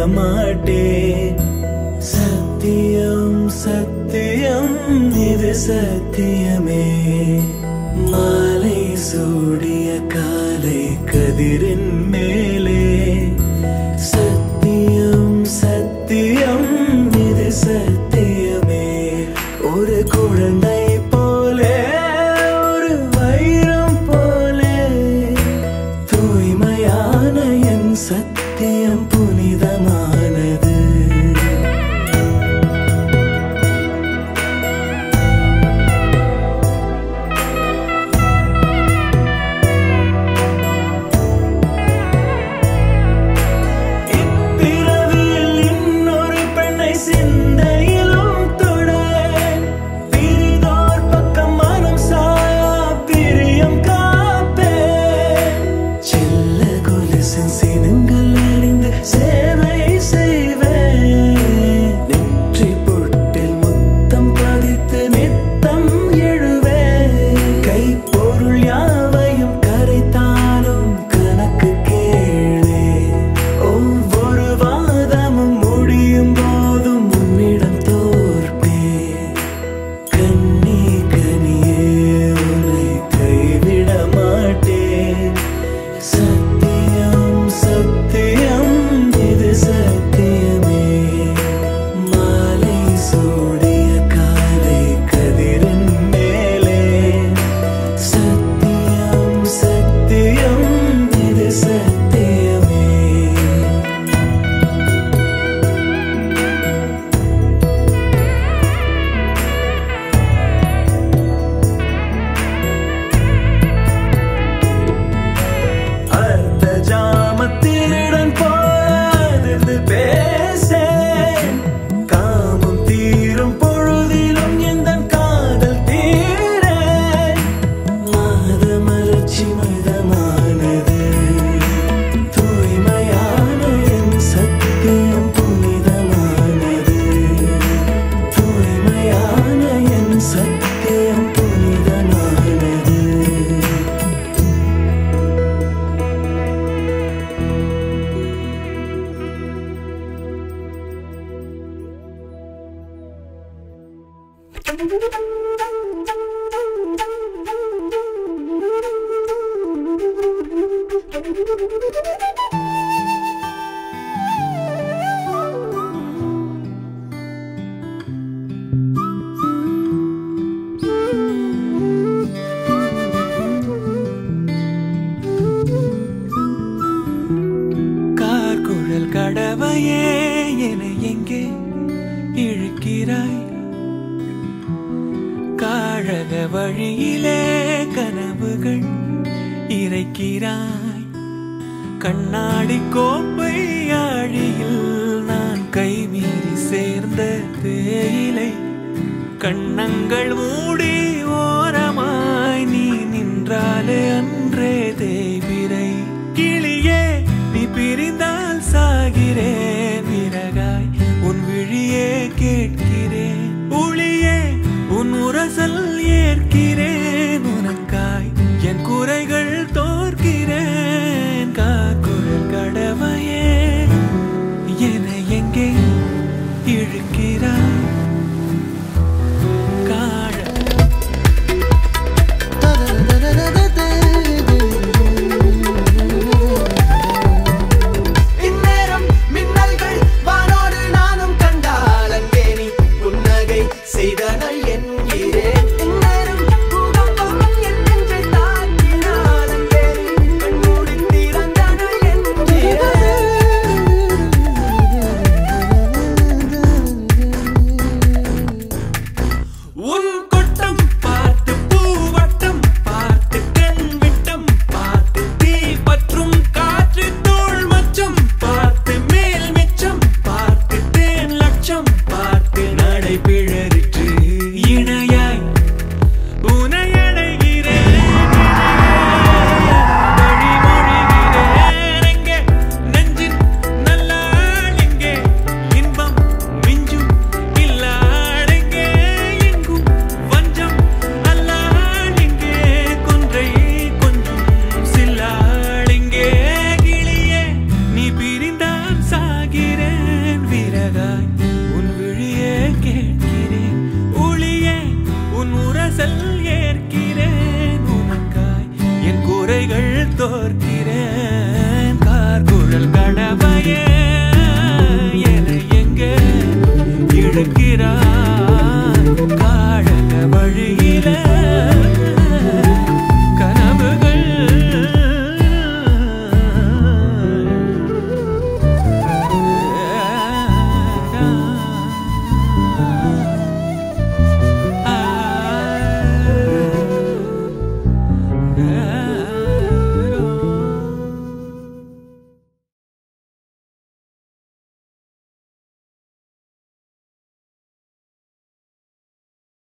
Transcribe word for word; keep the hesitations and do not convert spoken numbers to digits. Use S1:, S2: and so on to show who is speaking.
S1: மாட்டேன். சத்தியம் சத்தியம் இது சத்தியமே. மாலை சூடிய காலை கதிரின் மேலே சத்தியம் சத்தியம் இது சத்தியமே. ஒரு குழந்தை போலே ஒரு வைரம் போலே தூய்மையான என் சத்தியம் புனிதமானது.
S2: கடவையே என எங்கே இழுக்கிறாய்? காழக வழியிலே கனவுகள் இறைக்கிறாய். கண்ணாடி கோப்பை ஆழியில் நான் கைமீறி சேர்ந்த தேயிலை. கண்ணங்கள் மூடி ஓரமாய் நீ நின்றாலே அன்றே தேய்பிரை. கிளியே நீ பிரிந்தால் சாகிறேன் விறகாய் உன் விழியே கேட்கிறேன். ஒளியே உன் உரசல் ஏற்கிறேன். உனக்காய் என் குறைகள் தோற்கிறேன். காக்குழல் கடவையே என எங்கே இழுக்கிறாய்?